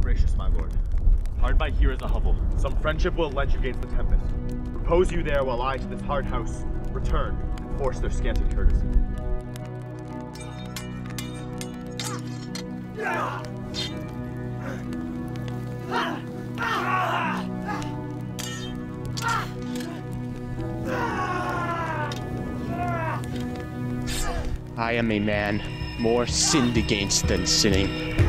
Gracious my lord, hard by here is a hovel. Some friendship will lend you gainst the tempest. Repose you there while I to this hard house return and force their scanty courtesy. I am a man more sinned against than sinning.